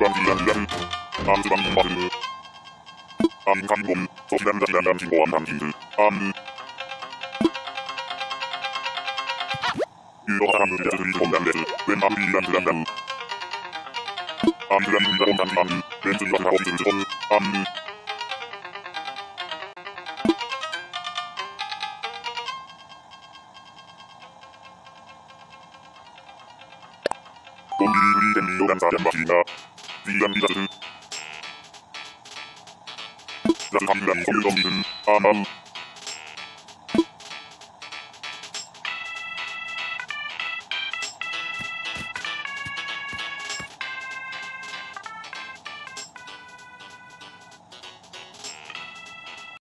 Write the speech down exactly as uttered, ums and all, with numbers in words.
안지란지란 안지란마드 안간곰 소시란자리란 진보한 한kin드 안 유로하란드 야스리 본단레스 웬마드리란드란단 안지란지라 본단지안 렌즈리와스하 본즈르즈본 안 본비리리 덴리오란 사련바시나 비란비자스 자스함이란 소유dom이든 아남